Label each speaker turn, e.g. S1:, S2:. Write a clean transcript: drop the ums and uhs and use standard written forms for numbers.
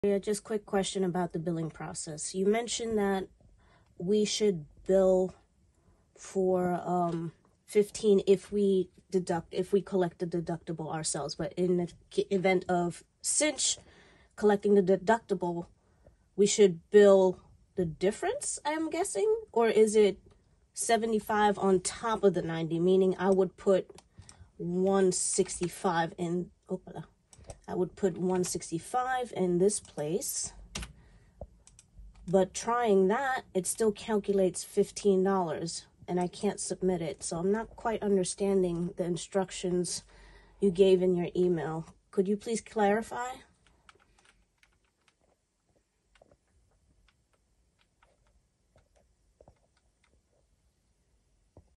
S1: Yeah, just quick question about the billing process. You mentioned that we should bill for 15 if we collect the deductible ourselves, but in the event of Cinch collecting the deductible, we should bill the difference, I'm guessing? Or is it 75 on top of the 90, meaning I would put 165 in, I would put 165 in this place, but trying that, it still calculates $15 and I can't submit it. So I'm not quite understanding the instructions you gave in your email. Could you please clarify?